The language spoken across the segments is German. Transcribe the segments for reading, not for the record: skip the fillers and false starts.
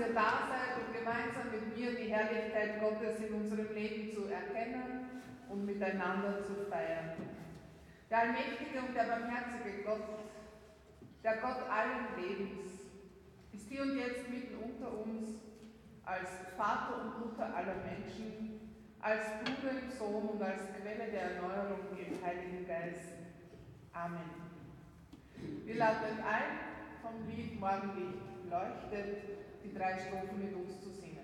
ihr da seid, um gemeinsam mit mir die Herrlichkeit Gottes in unserem Leben zu erkennen und miteinander zu feiern. Der allmächtige und der barmherzige Gott, der Gott allen Lebens, ist hier und jetzt mitten unter uns als Vater und Mutter aller Menschen, als Bruder im Sohn und als Quelle der Erneuerung im Heiligen Geist. Amen. Wir laden euch ein, vom Lied Morgenlicht leuchtet, die 3 Strophen mit uns zu singen.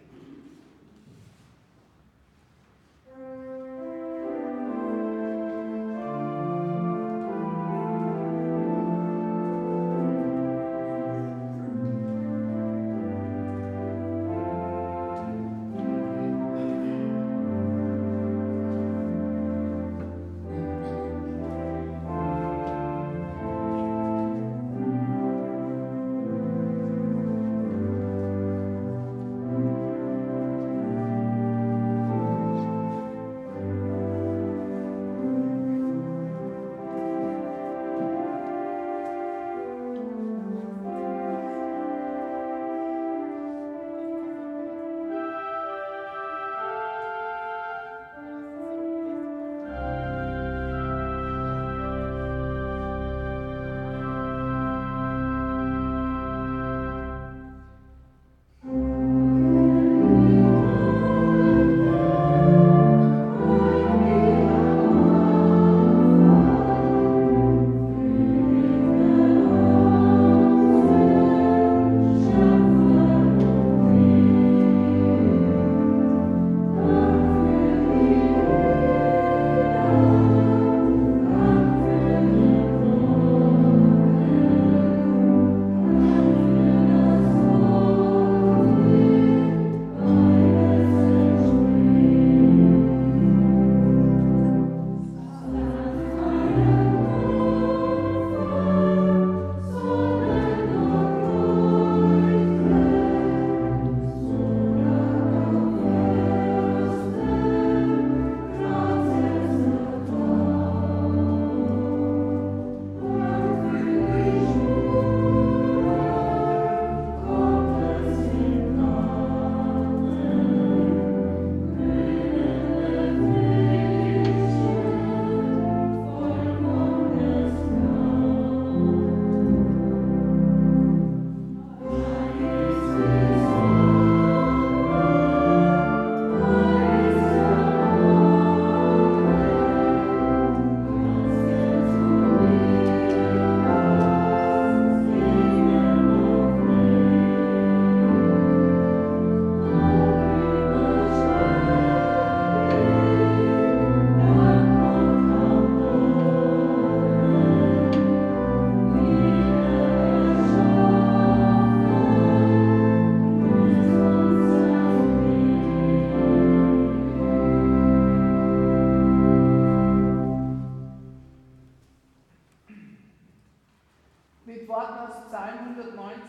Mit Worten aus Psalm 119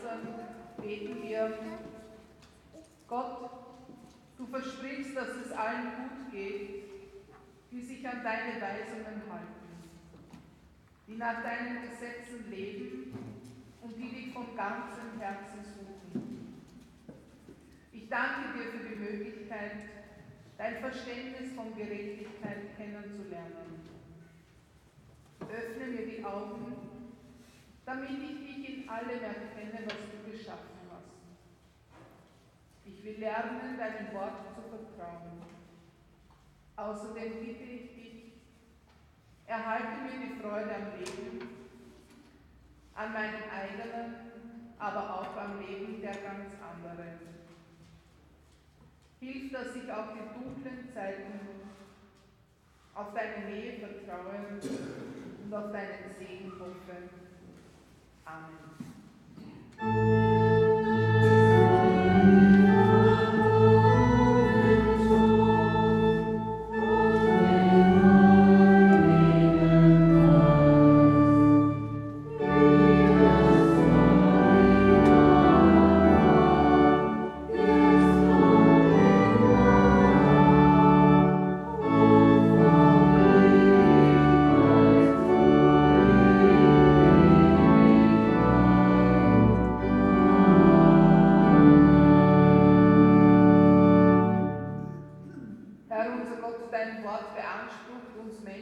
beten wir: Gott, du versprichst, dass es allen gut geht, die sich an deine Weisungen halten, die nach deinen Gesetzen leben und die dich von ganzem Herzen suchen. Ich danke dir für die Möglichkeit, dein Verständnis von Gerechtigkeit kennenzulernen. Öffne mir die Augen, damit ich dich in allem erkenne, was du geschaffen hast. Ich will lernen, deinem Wort zu vertrauen. Außerdem bitte ich dich, erhalte mir die Freude am Leben, an meinem eigenen, aber auch am Leben der ganz anderen. Hilf, dass ich auch die dunklen Zeiten auf deine Nähe vertraue und auf deinen Segen hoffe. Amen.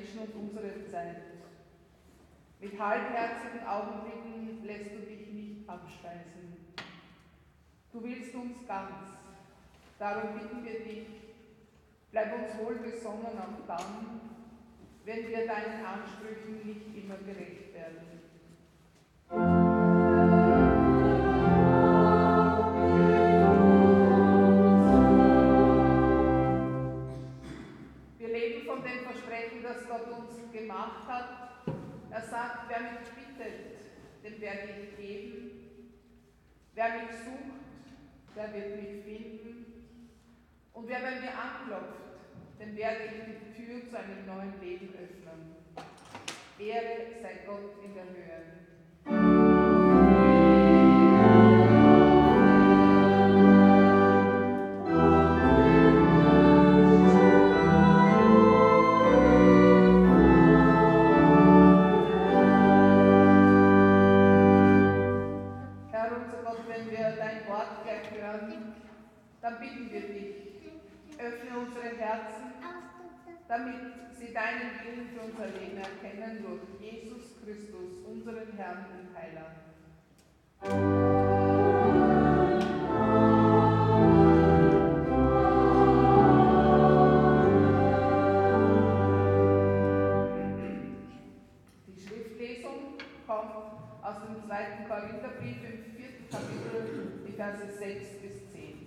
Menschen und unsere Zeit. Mit halbherzigen Augenblicken lässt du dich nicht abspeisen. Du willst uns ganz. Darum bitten wir dich, bleib uns wohlgesonnen auch dann, wenn wir deinen Ansprüchen nicht immer gerecht werden. Wir leben von dem Versprechen, das Gott uns gemacht hat. Er sagt, wer mich bittet, dem werde ich geben. Wer mich sucht, der wird mich finden. Und wer bei mir anklopft, dem werde ich die Tür zu einem neuen Leben öffnen. Ehre sei Gott in der Höhe. Herr unser Gott, wenn wir dein Wort gleich hören, dann bitten wir dich, öffne unsere Herzen, damit sie deinen Willen für unser Leben erkennen durch Jesus Christus, unseren Herrn und Heiland. Die Schriftlesung kommt aus dem 2. Korintherbrief im 4. Kapitel, die Verse 6 bis 10.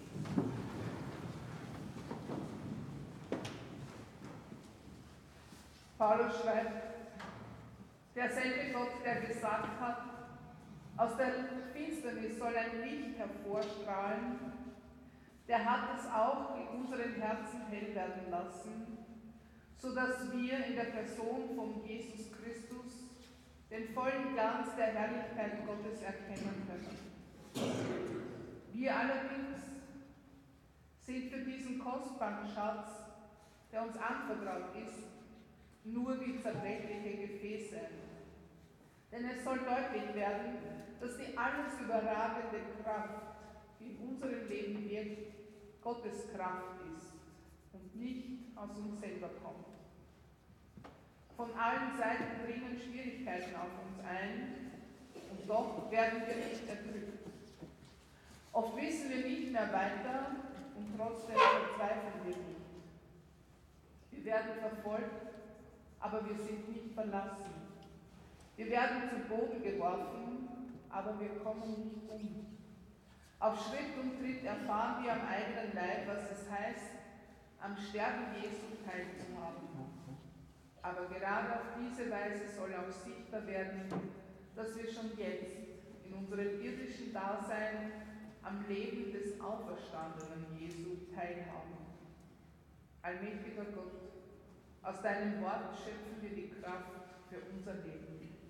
Paulus schreibt, derselbe Gott, der gesagt hat, aus der Finsternis soll ein Licht hervorstrahlen, der hat es auch in unseren Herzen hell werden lassen, sodass wir in der Person von Jesus Christus den vollen Glanz der Herrlichkeit Gottes erkennen können. Wir allerdings sind für diesen kostbaren Schatz, der uns anvertraut ist, nur wie zerbrechliche Gefäße. Denn es soll deutlich werden, dass die alles überragende Kraft, die in unserem Leben wirkt, Gottes Kraft ist und nicht aus uns selber kommt. Von allen Seiten dringen Schwierigkeiten auf uns ein und doch werden wir nicht erdrückt. Oft wissen wir nicht mehr weiter und trotzdem verzweifeln wir nicht. Wir werden verfolgt, aber wir sind nicht verlassen. Wir werden zu Boden geworfen, aber wir kommen nicht um. Auf Schritt und Tritt erfahren wir am eigenen Leib, was es heißt, am Sterben Jesu teilzuhaben. Aber gerade auf diese Weise soll auch sichtbar werden, dass wir schon jetzt in unserem irdischen Dasein am Leben des auferstandenen Jesu teilhaben. Allmächtiger Gott, aus deinem Wort schöpfen wir die Kraft für unser Leben.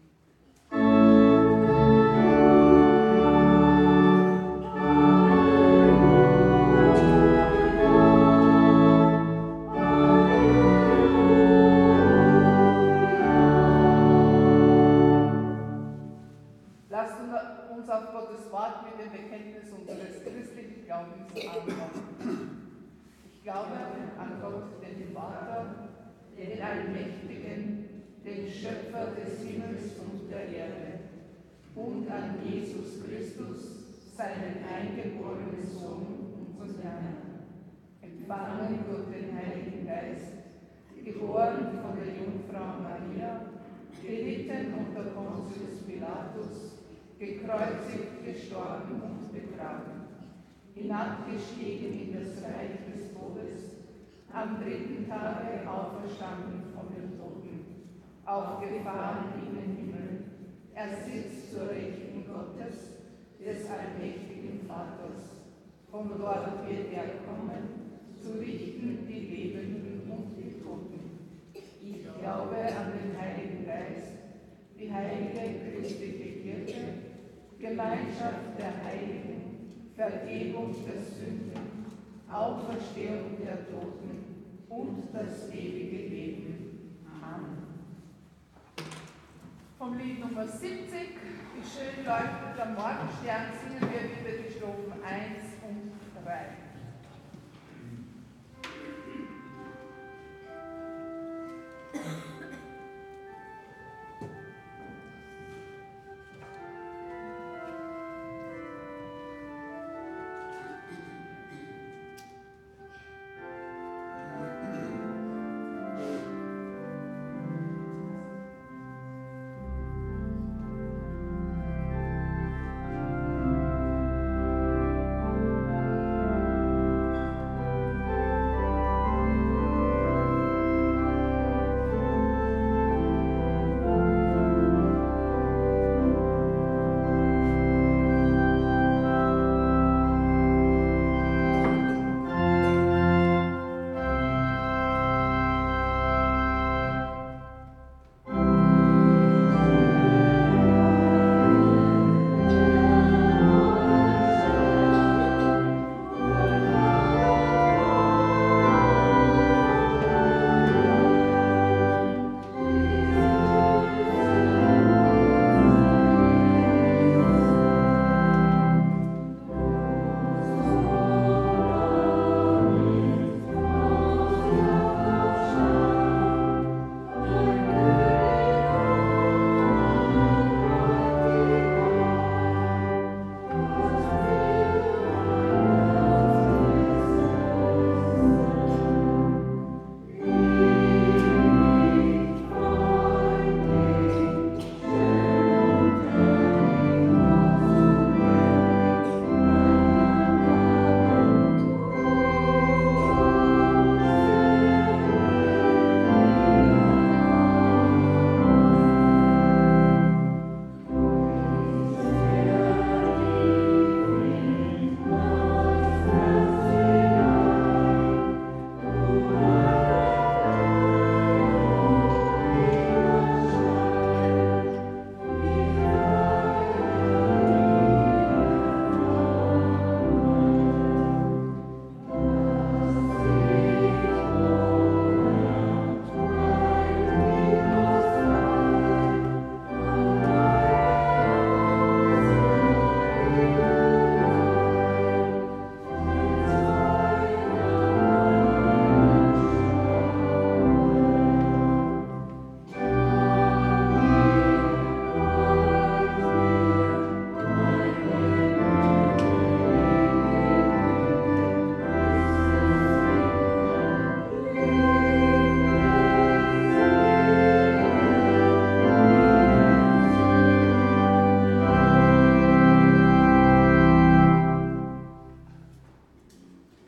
Lasst uns auf Gottes Wort mit dem Bekenntnis unseres christlichen Glaubens antworten. Ich glaube an Gott, den Vater, den Allmächtigen, den Schöpfer des Himmels und der Erde, und an Jesus Christus, seinen eingeborenen Sohn, unseren Herrn, empfangen durch den Heiligen Geist, geboren von der Jungfrau Maria, gelitten unter Pontius Pilatus, gekreuzigt, gestorben und begraben, hinabgestiegen in das Reich des Todes, am 3. Tage auferstanden von den Toten, aufgefahren in den Himmel. Er sitzt zur Rechten Gottes, des allmächtigen Vaters. Von dort wird er kommen, zu richten die Lebenden und die Toten. Ich glaube an den Heiligen Geist, die heilige christliche Kirche, Gemeinschaft der Heiligen, Vergebung der Sünden, Auferstehung der Toten und das ewige Leben. Amen. Vom Lied Nummer 70, wie schön leuchtet der Morgenstern, singen wir wieder die Strophen 1 und 3.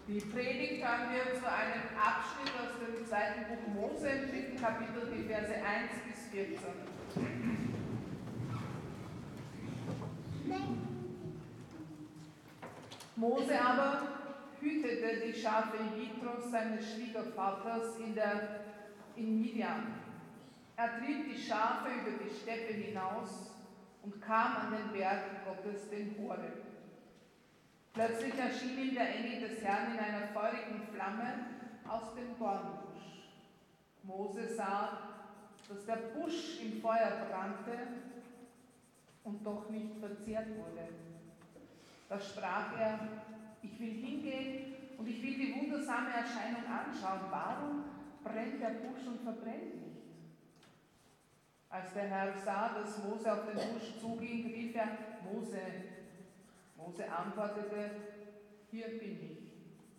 Die Predigt hören wir zu einem Abschnitt aus dem 2. Buch Mose, im 3. Kapitel, die Verse 1 bis 14. Mose aber hütete die Schafe Jitros, seines Schwiegervaters, in Midian. Er trieb die Schafe über die Steppe hinaus und kam an den Berg Gottes, den Horeb. Plötzlich erschien ihm der Engel des Herrn in einer feurigen Flamme aus dem Dornbusch. Mose sah, dass der Busch im Feuer brannte und doch nicht verzehrt wurde. Da sprach er: Ich will hingehen und ich will die wundersame Erscheinung anschauen. Warum brennt der Busch und verbrennt nicht? Als der Herr sah, dass Mose auf den Busch zuging, rief er: Mose. Mose antwortete: Hier bin ich.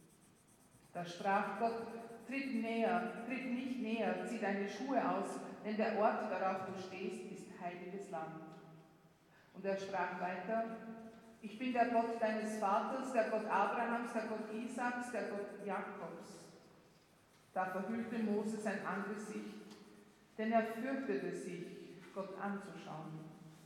Da sprach Gott: Tritt nicht näher, zieh deine Schuhe aus, denn der Ort, darauf du stehst, ist heiliges Land. Und er sprach weiter: Ich bin der Gott deines Vaters, der Gott Abrahams, der Gott Isaaks, der Gott Jakobs. Da verhüllte Mose sein Angesicht, denn er fürchtete sich, Gott anzuschauen.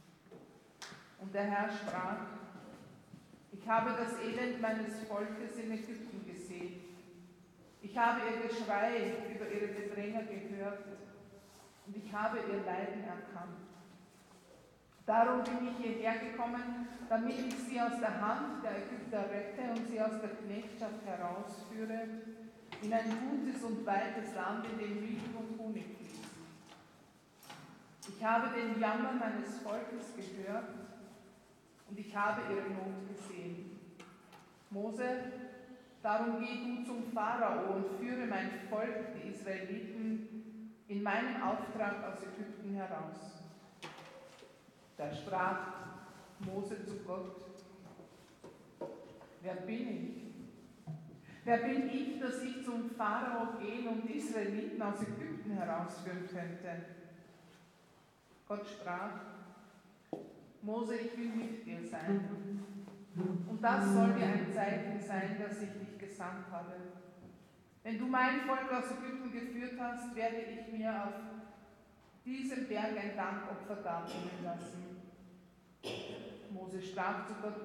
Und der Herr sprach: Ich habe das Elend meines Volkes in Ägypten gesehen. Ich habe ihr Geschrei über ihre Bedränger gehört und ich habe ihr Leiden erkannt. Darum bin ich hierher gekommen, damit ich sie aus der Hand der Ägypter rette und sie aus der Knechtschaft herausführe in ein gutes und weites Land, in dem Milch und Honig fließt. Ich habe den Jammer meines Volkes gehört und ich habe ihre Not gesehen. Mose, darum geh du zum Pharao und führe mein Volk, die Israeliten, in meinem Auftrag aus Ägypten heraus. Da sprach Mose zu Gott: Wer bin ich? Wer bin ich, dass ich zum Pharao gehen und die Israeliten aus Ägypten herausführen könnte? Gott sprach: Mose, ich will mit dir sein. Und das soll dir ein Zeichen sein, dass ich dich gesandt habe. Wenn du mein Volk aus Ägypten geführt hast, werde ich mir auf diesem Berg ein Dankopfer darbringen lassen. Mose sprach zu Gott: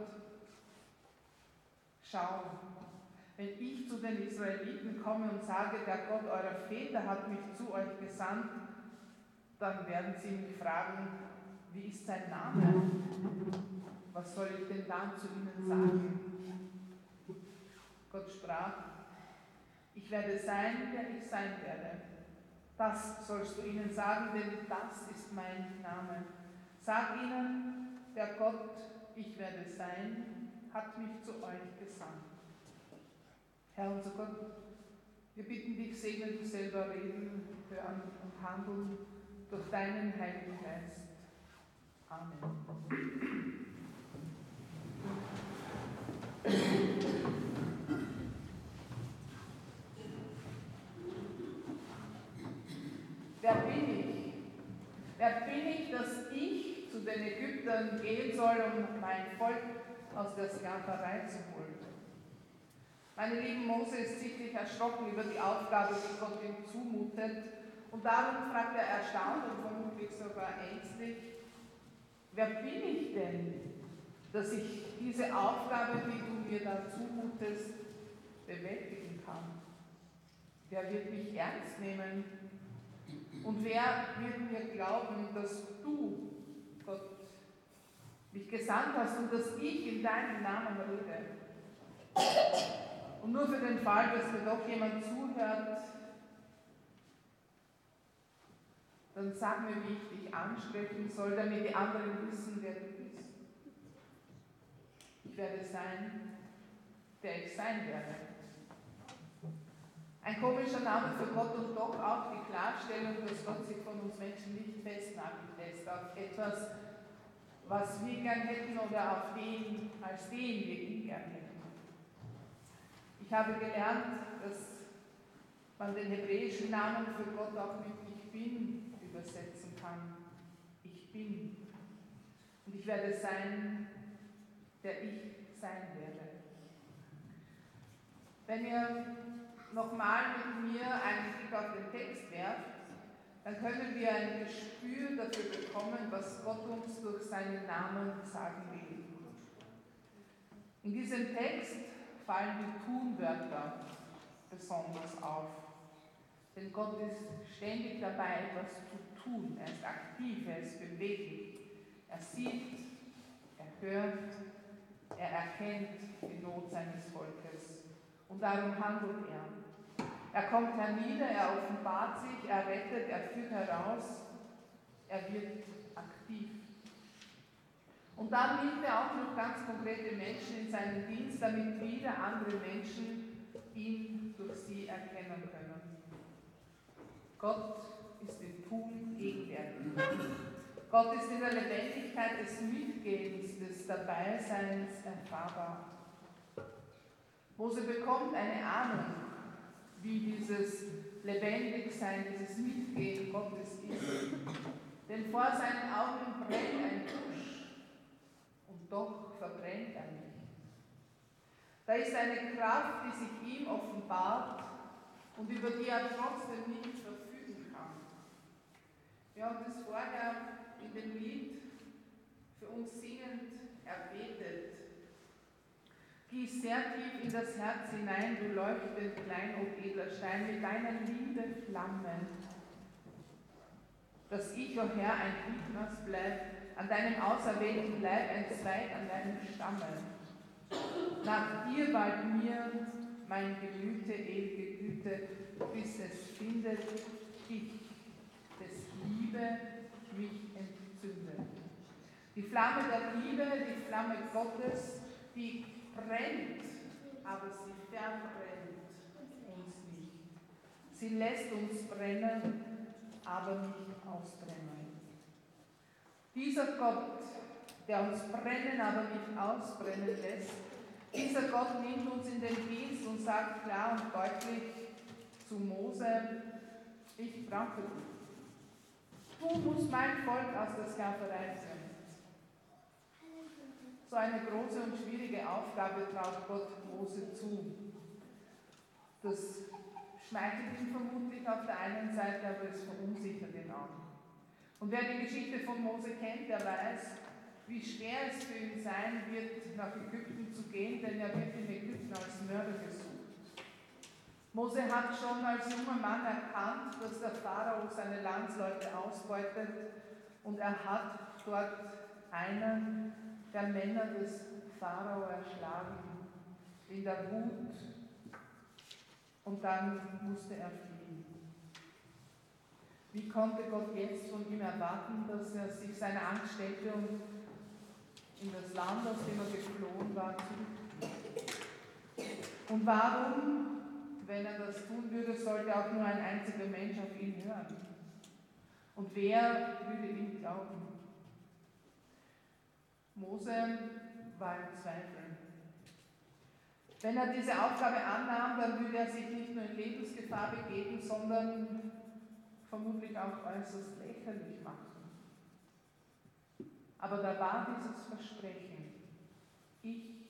Schau, wenn ich zu den Israeliten komme und sage, der Gott eurer Väter hat mich zu euch gesandt, dann werden sie mich fragen: Wie ist sein Name? Was soll ich denn dann zu ihnen sagen? Gott sprach: Ich werde sein, der ich sein werde. Das sollst du ihnen sagen, denn das ist mein Name. Sag ihnen, der Gott, ich werde sein, hat mich zu euch gesandt. Herr unser Gott, wir bitten dich, segne du selber reden, hören und handeln durch deinen Heiligen Geist. Amen. Wer bin ich? Wer bin ich, dass ich zu den Ägyptern gehen soll, um mein Volk aus der Sklaverei zu holen? Meine lieben, Mose ist sichtlich erschrocken über die Aufgabe, die Gott ihm zumutet, und darum fragt er erstaunt und vermutlich sogar ängstlich: Wer bin ich denn, dass ich diese Aufgabe, die du mir da zumutest, bewältigen kann? Wer wird mich ernst nehmen? Und wer wird mir glauben, dass du, Gott, mich gesandt hast und dass ich in deinem Namen rede? Und nur für den Fall, dass mir doch jemand zuhört, dann sag mir, wie ich dich ansprechen soll, damit die anderen wissen, wer du bist. Ich werde sein, der ich sein werde. Ein komischer Name für Gott und doch auch die Klarstellung, dass Gott sich von uns Menschen nicht festnageln lässt auf etwas, was wir gern hätten oder auf den, als den wir ihn gern hätten. Ich habe gelernt, dass man den hebräischen Namen für Gott auch mit Ich bin übersetzen kann. Ich bin. Und ich werde sein, der ich sein werde. Wenn ihr nochmal mit mir einen Blick auf den Text werft, dann können wir ein Gespür dafür bekommen, was Gott uns durch seinen Namen sagen will. In diesem Text fallen die Tunwörter besonders auf. Denn Gott ist ständig dabei, etwas zu tun. Er ist aktiv, er ist beweglich. Er sieht, er hört, er erkennt die Not seines Volkes. Und darum handelt er. Er kommt hernieder, er offenbart sich, er rettet, er führt heraus, er wird aktiv. Und dann nimmt er auch noch ganz konkrete Menschen in seinen Dienst, damit wieder andere Menschen ihn durch sie erkennen können. Gott ist im Tun gegenwärtig. Gott ist in der Lebendigkeit des Mitgehens, des Dabeiseins erfahrbar. Mose bekommt eine Ahnung, wie dieses Lebendigsein, dieses Mitgehen Gottes ist. Denn vor seinen Augen brennt ein Busch und doch verbrennt er nicht. Da ist eine Kraft, die sich ihm offenbart und über die er trotzdem nicht verfügen kann. Wir haben das vorher in dem Lied für uns singend erbetet. Gieß sehr tief in das Herz hinein, du leuchtend Kleinod edler Stein, mit deiner Liebe Flammen, dass ich, o Herr, ein Gliedmaß bleib, an deinem auserwählten Leib ein Zweig an deinem Stamme. Nach dir bald mir mein Gemüte, ewige Güte, bis es findet dich, des Liebe mich entzündet. Die Flamme der Liebe, die Flamme Gottes, die brennt, aber sie verbrennt uns nicht. Sie lässt uns brennen, aber nicht ausbrennen. Dieser Gott, der uns brennen, aber nicht ausbrennen lässt, dieser Gott nimmt uns in den Dienst und sagt klar und deutlich zu Mose: Ich brauche dich. Du musst mein Volk aus der Sklaverei führen. So eine große und schwierige Aufgabe traut Gott Mose zu. Das schmeichelt ihn vermutlich auf der einen Seite, aber es verunsichert ihn auch. Und wer die Geschichte von Mose kennt, der weiß, wie schwer es für ihn sein wird, nach Ägypten zu gehen, denn er wird in Ägypten als Mörder gesucht. Mose hat schon als junger Mann erkannt, dass der Pharao seine Landsleute ausbeutet, und er hat dort einen der Männer des Pharao erschlagen, in der Wut, und dann musste er fliehen. Wie konnte Gott jetzt von ihm erwarten, dass er sich seiner Angst stellte und in das Land, aus dem er geflohen war, zurückkehrt? Und warum, wenn er das tun würde, sollte auch nur ein einziger Mensch auf ihn hören? Und wer würde ihm glauben? Mose war im Zweifel. Wenn er diese Aufgabe annahm, dann würde er sich nicht nur in Lebensgefahr begeben, sondern vermutlich auch äußerst lächerlich machen. Aber da war dieses Versprechen: Ich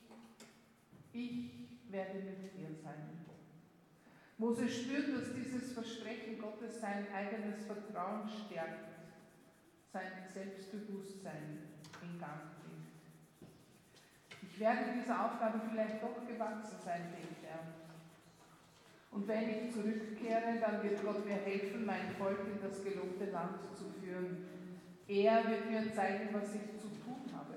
werde mit dir sein. Mose spürt, dass dieses Versprechen Gottes sein eigenes Vertrauen stärkt, sein Selbstbewusstsein in Gang bringt. Ich werde dieser Aufgabe vielleicht doch gewachsen sein, denkt er. Und wenn ich zurückkehre, dann wird Gott mir helfen, mein Volk in das gelobte Land zu führen. Er wird mir zeigen, was ich zu tun habe.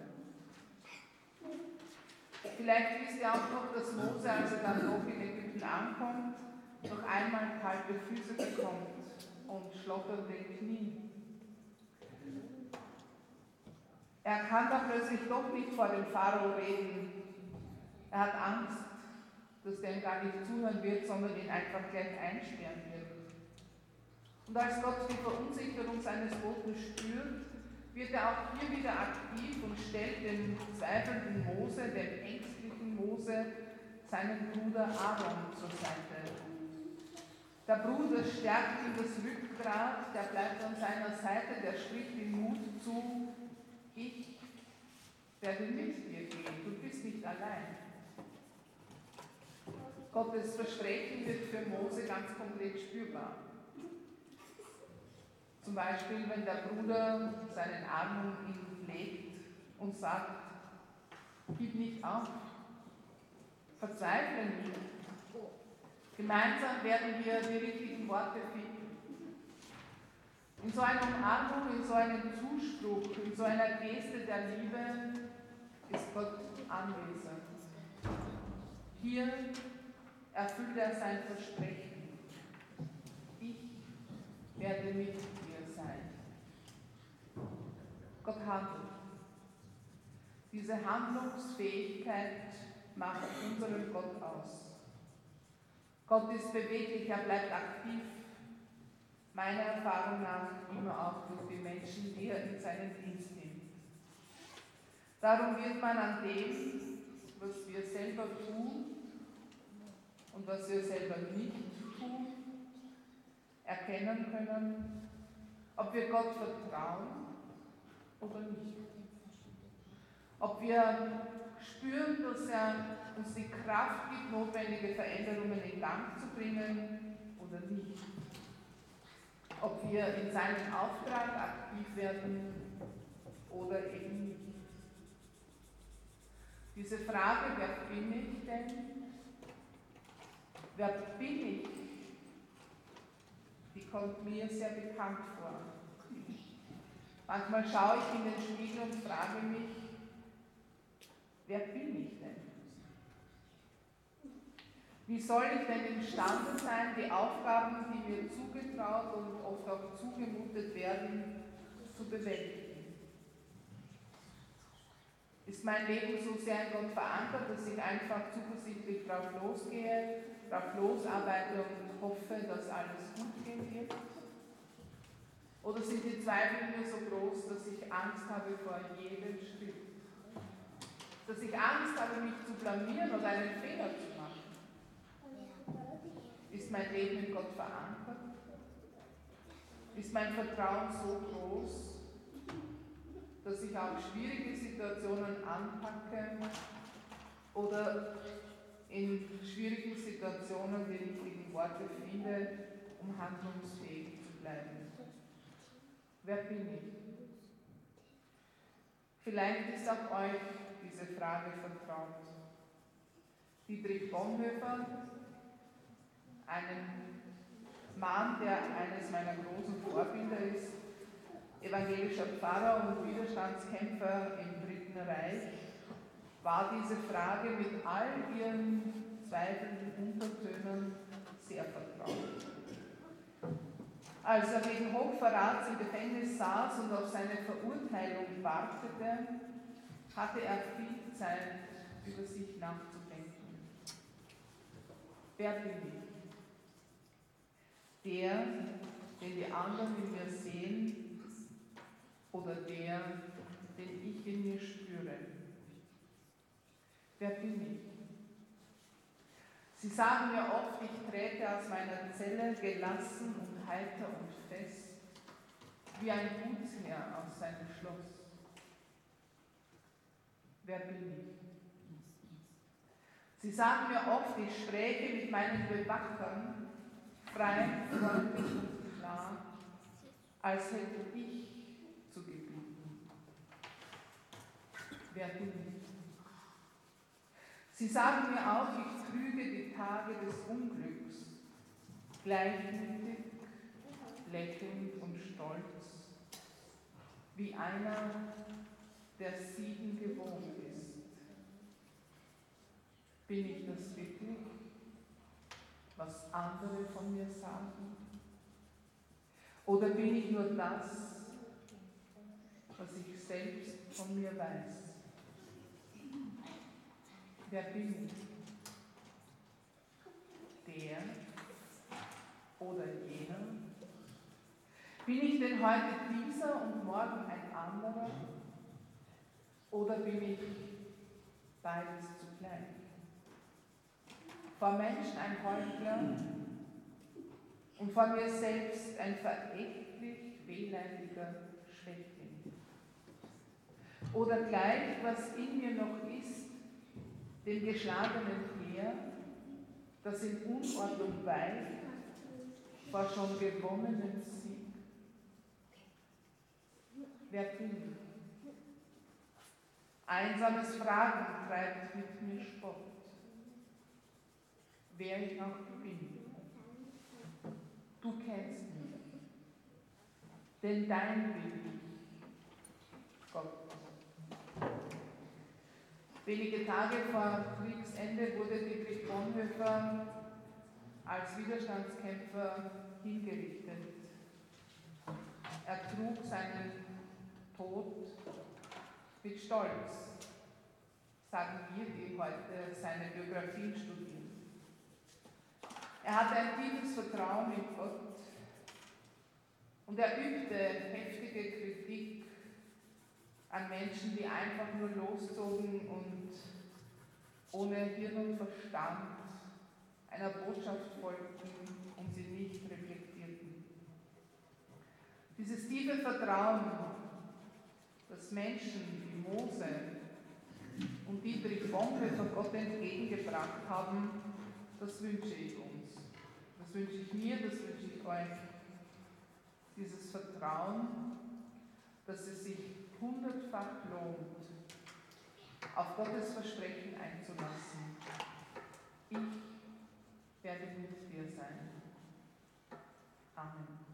Vielleicht wisst ihr auch noch, dass Mose, als er dann doch in Ägypten ankommt, noch einmal kalte Füße bekommt und schlotternde Knie. Er kann da plötzlich doch nicht vor dem Pharao reden. Er hat Angst, dass der ihm gar nicht zuhören wird, sondern ihn einfach gleich einsperren wird. Und als Gott die Verunsicherung seines Boten spürt, wird er auch hier wieder aktiv und stellt dem zweifelnden Mose, dem ängstlichen Mose, seinen Bruder Aaron zur Seite. Der Bruder stärkt ihm das Rückgrat, der bleibt an seiner Seite, der spricht ihm Mut zu: Ich werde mit dir gehen, du bist nicht allein. Gottes Versprechen wird für Mose ganz konkret spürbar. Zum Beispiel, wenn der Bruder seinen Arm um ihn legt und sagt, gib nicht auf, verzweifle nicht. Gemeinsam werden wir die richtigen Worte finden. In so einer Umarmung, in so einem Zuspruch, in so einer Geste der Liebe ist Gott anwesend. Hier erfüllt er sein Versprechen. Ich werde mit dir sein. Gott handelt. Diese Handlungsfähigkeit macht unseren Gott aus. Gott ist beweglich, er bleibt aktiv. Meiner Erfahrung nach immer auch durch die Menschen, die er in seinen Dienst nimmt. Darum wird man an dem, was wir selber tun und was wir selber nicht tun, erkennen können, ob wir Gott vertrauen oder nicht. Ob wir spüren, dass er uns die Kraft gibt, notwendige Veränderungen in Gang zu bringen oder nicht. Ob wir in seinem Auftrag aktiv werden oder eben nicht. Diese Frage, wer bin ich denn? Wer bin ich? Die kommt mir sehr bekannt vor. Manchmal schaue ich in den Spiegel und frage mich, wer bin ich denn? Wie soll ich denn imstande sein, die Aufgaben, die mir zugetraut und oft auch zugemutet werden, zu bewältigen? Ist mein Leben so sehr in Gott verankert, dass ich einfach zuversichtlich drauf losgehe, drauf losarbeite und hoffe, dass alles gut gehen wird? Oder sind die Zweifel in mir so groß, dass ich Angst habe vor jedem Schritt? Dass ich Angst habe, mich zu blamieren oder einen Fehler zu machen? Ist mein Leben in Gott verankert? Ist mein Vertrauen so groß, dass ich auch schwierige Situationen anpacke oder in schwierigen Situationen die richtigen Worte finde, um handlungsfähig zu bleiben? Wer bin ich? Vielleicht ist auch euch diese Frage vertraut. Dietrich Bonhoeffer, einen Mann, der eines meiner großen Vorbilder ist, evangelischer Pfarrer und Widerstandskämpfer im Dritten Reich, war diese Frage mit all ihren zweifelnden Untertönen sehr vertraut. Als er wegen Hochverrats im Gefängnis saß und auf seine Verurteilung wartete, hatte er viel Zeit, über sich nachzudenken. Wer bin ich? Der, den die anderen in mir sehen, oder der, den ich in mir spüre? Wer bin ich? Sie sagen mir oft, ich trete aus meiner Zelle gelassen und heiter und fest, wie ein Gutsherr aus seinem Schloss. Wer bin ich? Sie sagen mir oft, ich spräche mit meinen Bewachern frei, freundlich und klar, als hätte ich zu gebieten. Wer bin ich? Sie sagen mir auch, ich trüge die Tage des Unglücks, gleichmütig, lächelnd und stolz, wie einer, der Siegen gewohnt ist. Bin ich das wirklich, was andere von mir sagen? Oder bin ich nur das, was ich selbst von mir weiß? Wer bin ich? Der oder jener? Bin ich denn heute dieser und morgen ein anderer? Oder bin ich beides zugleich? Vor Menschen ein Heuchler und vor mir selbst ein verächtlich wehleidiger Schwächling. Oder gleich, was in mir noch ist, dem geschlagenen Heer, das in Unordnung weicht vor schon gewonnenem Sieg. Wer bin ich? Einsames Fragen treibt mit mir Spott. Wer ich auch bin. Du kennst mich, denn dein bin ich, Gott. Wenige Tage vor Kriegsende wurde Dietrich Bonhoeffer als Widerstandskämpfer hingerichtet. Er trug seinen Tod mit Stolz, sagen wir, die heute seine Biografien studieren. Er hatte ein tiefes Vertrauen in Gott und er übte heftige Kritik an Menschen, die einfach nur loszogen und ohne Hirn und Verstand einer Botschaft folgten und sie nicht reflektierten. Dieses tiefe Vertrauen, das Menschen wie Mose und Dietrich Bonhoeffer Gott entgegengebracht haben, das wünsche ich uns. Das wünsche ich mir, das wünsche ich euch. Dieses Vertrauen, dass es sich 100-fach lohnt, auf Gottes Versprechen einzulassen. Ich werde mit dir sein. Amen.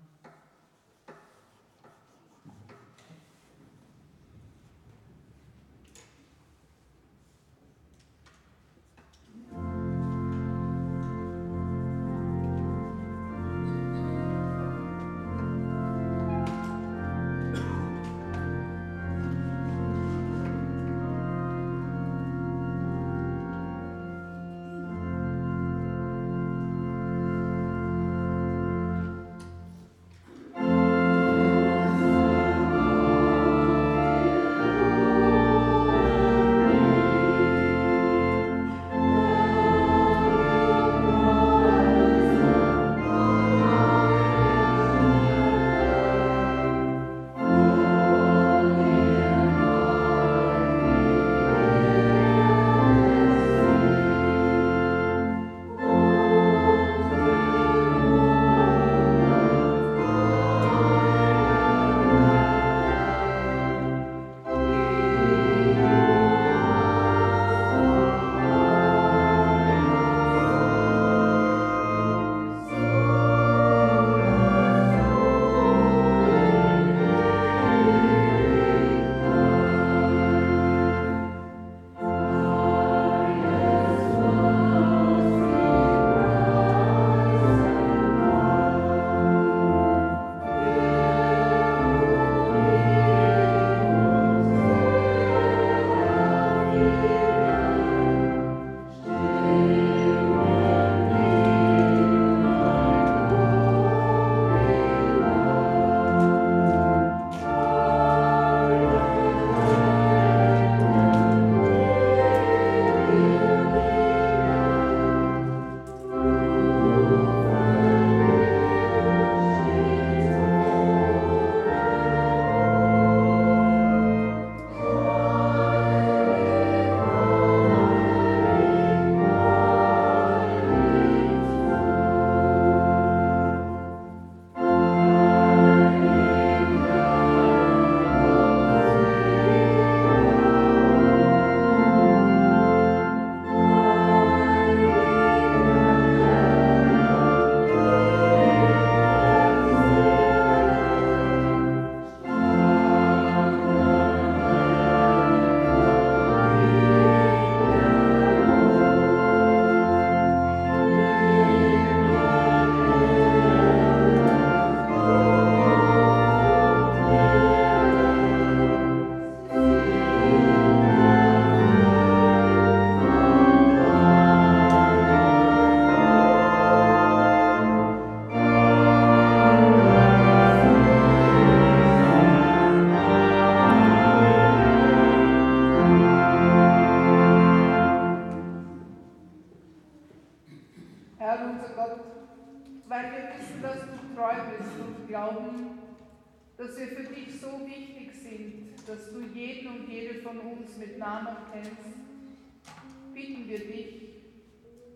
dass wir für dich so wichtig sind, dass du jeden und jede von uns mit Namen kennst, bitten wir dich,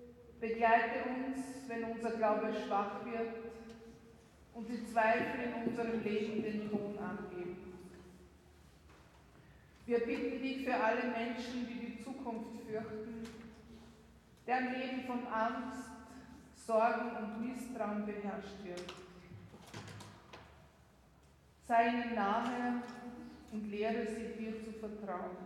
Begleite uns, wenn unser Glaube schwach wird und die Zweifel in unserem Leben den Ton angeben. Wir bitten dich für alle Menschen, die die Zukunft fürchten, deren Leben von Angst, Sorgen und Misstrauen beherrscht wird. Sei ihnen nahe und lehre sie, dir zu vertrauen.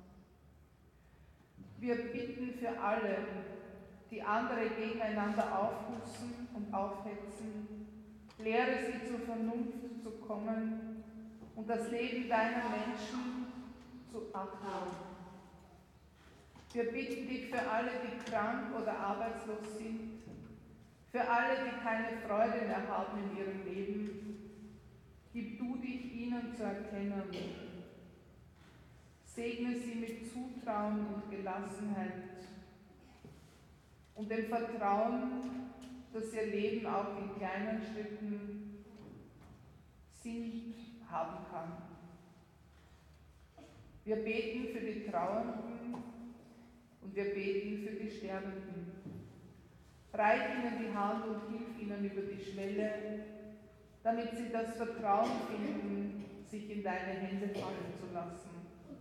Wir bitten für alle, die andere gegeneinander aufputzen und aufhetzen, lehre sie zur Vernunft zu kommen und das Leben deiner Menschen zu achten. Wir bitten dich für alle, die krank oder arbeitslos sind, für alle, die keine Freude mehr haben in ihrem Leben. Gib du dich ihnen zu erkennen. Segne sie mit Zutrauen und Gelassenheit und dem Vertrauen, dass ihr Leben auch in kleinen Schritten Sinn haben kann. Wir beten für die Trauernden und wir beten für die Sterbenden. Reich ihnen die Hand und hilf ihnen über die Schwelle, damit sie das Vertrauen finden, sich in deine Hände fallen zu lassen.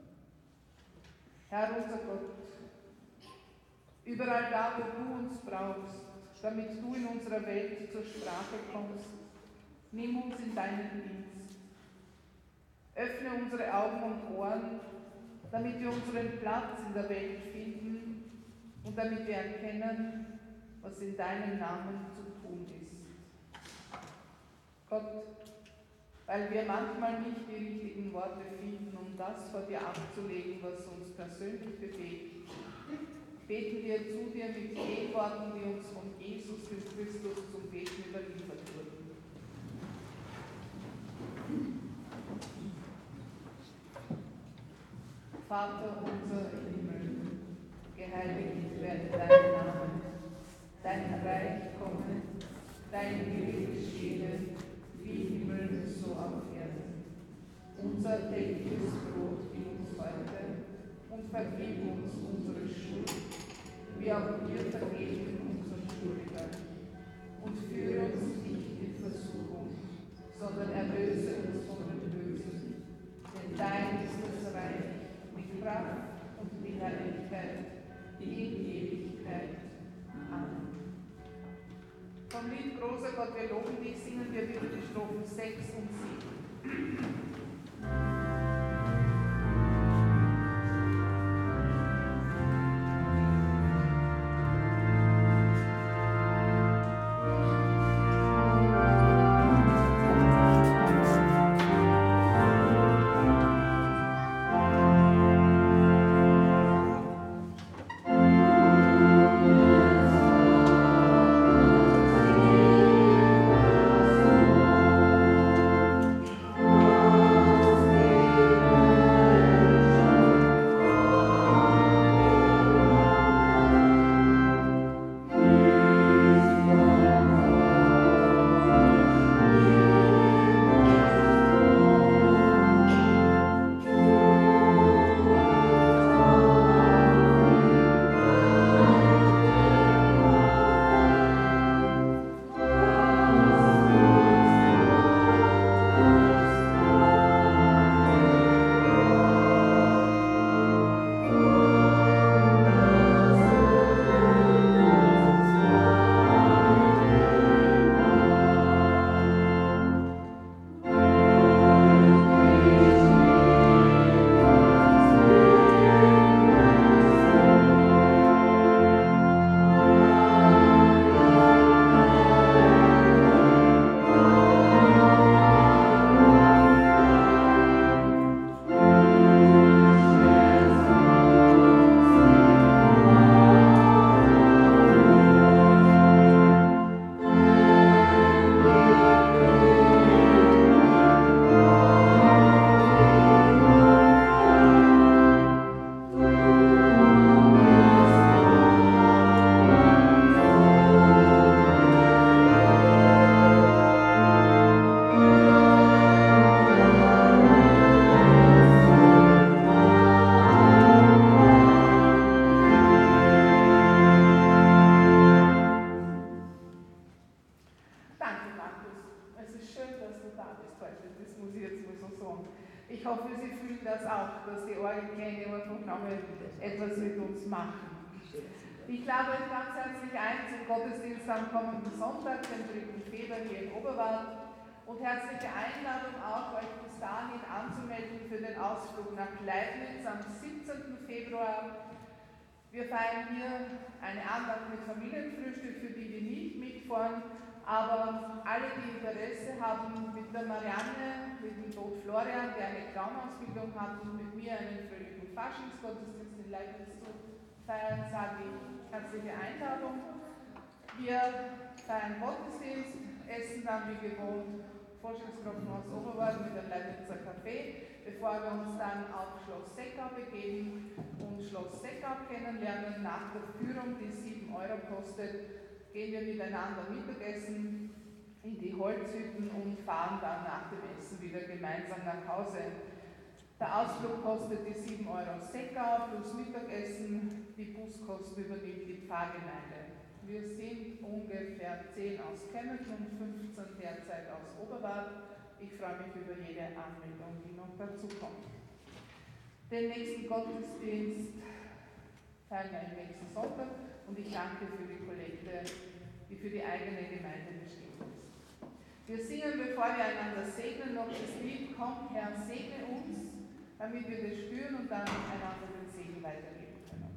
Herr unser Gott, überall da, wo du uns brauchst, damit du in unserer Welt zur Sprache kommst, nimm uns in deinen Dienst. Öffne unsere Augen und Ohren, damit wir unseren Platz in der Welt finden und damit wir erkennen, was in deinem Namen zu tun ist. Gott, weil wir manchmal nicht die richtigen Worte finden, um das vor dir abzulegen, was uns persönlich bewegt, beten wir zu dir mit den Worten, die uns von Jesus, dem Christus, zum Beten überliefert wurden. Vater unser im Himmel, geheiligt werde dein Name, dein Reich komme, dein Wille geschehe, wie im Himmel so auf Erden. Unser tägliches Brot gib uns heute und vergib uns unsere Schuld, wie auch wir vergeben unseren Schuldigern. Und führe uns nicht in Versuchung, sondern erlöse uns von dem Bösen. Denn dein ist das Reich, die Kraft und die Herrlichkeit, in Ewigkeit. Amen. Vom Lied Großer Gott, wir loben dich, singen wir wieder die Strophen 6 und 7. Amen. Ich hoffe, Sie fühlen das auch, dass die Orgelklänge einfach nochmal etwas mit uns machen. Ich lade euch ganz herzlich ein zum Gottesdienst am kommenden Sonntag, den 3. Februar hier in Oberwart. Und herzliche Einladung auch, euch bis dahin anzumelden für den Ausflug nach Leibniz am 17. Februar. Wir feiern hier eine Andacht mit Familienfrühstück, für die wir nicht mitfahren, aber alle, die Interesse haben, mit der Marianne, mit dem Tod Florian, der eine Traumausbildung hat, und mit mir einen fröhlichen Faschingsgottesdienst in Leibniz zu feiern, sage ich herzliche Einladung. Wir feiern Gottesdienst, essen dann wie gewohnt Forschungskropfen aus Oberwart mit einem Leibnizer Café, bevor wir uns dann auf Schloss Seckau begeben und Schloss Seckau kennenlernen. Nach der Führung, die 7 € kostet, gehen wir miteinander Mittagessen in die Holzhütten und fahren dann nach dem Essen wieder gemeinsam nach Hause. Der Ausflug kostet die 7 € Seckau plus Mittagessen, die Buskosten übernimmt die Pfarrgemeinde. Wir sind ungefähr 10 aus Kempten und 15 derzeit aus Oberwart. Ich freue mich über jede Anmeldung, die noch dazu kommt. Den nächsten Gottesdienst feiern wir am nächsten Sonntag und ich danke für die Kollekte, die für die eigene Gemeinde bestimmt ist. Wir singen, bevor wir einander segnen, noch das Lied "Komm, Herr, segne uns", damit wir das spüren und dann einander den Segen weitergeben können.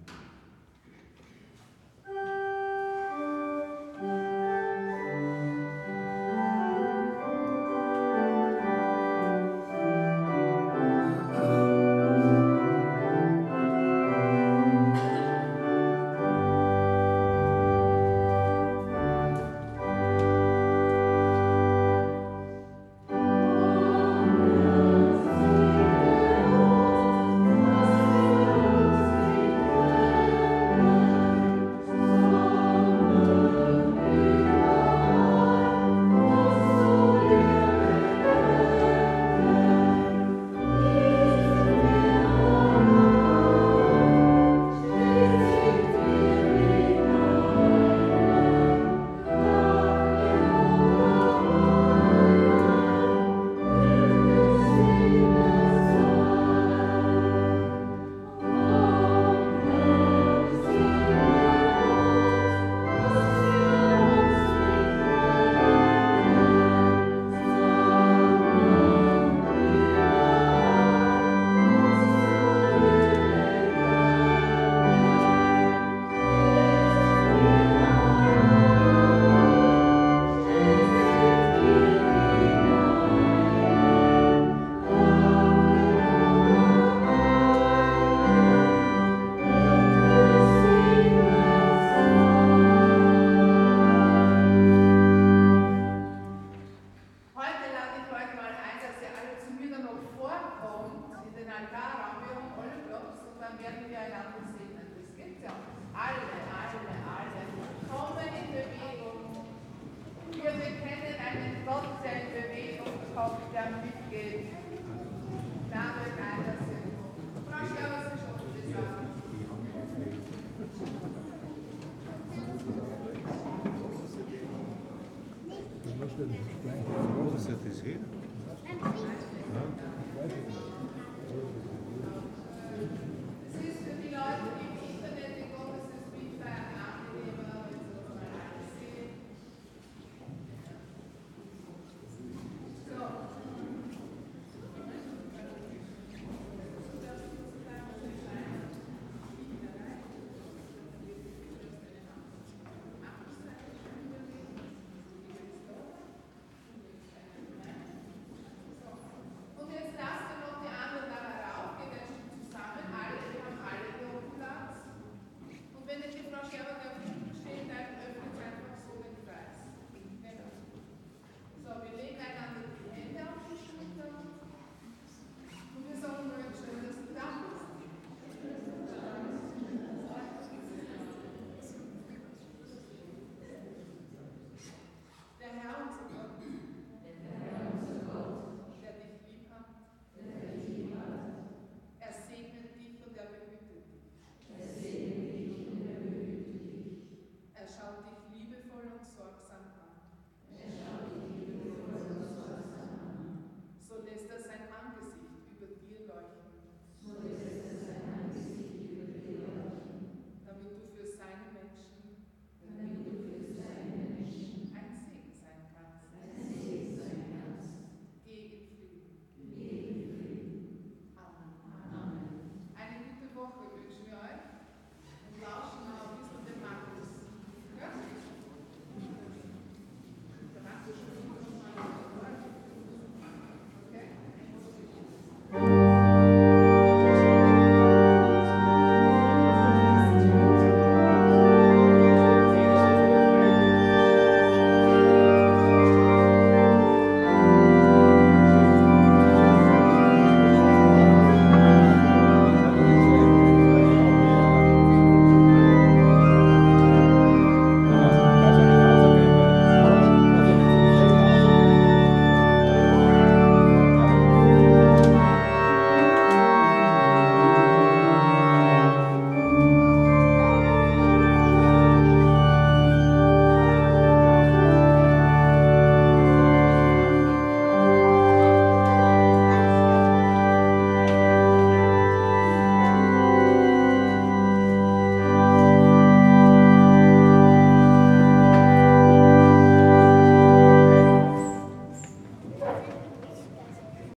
Amen.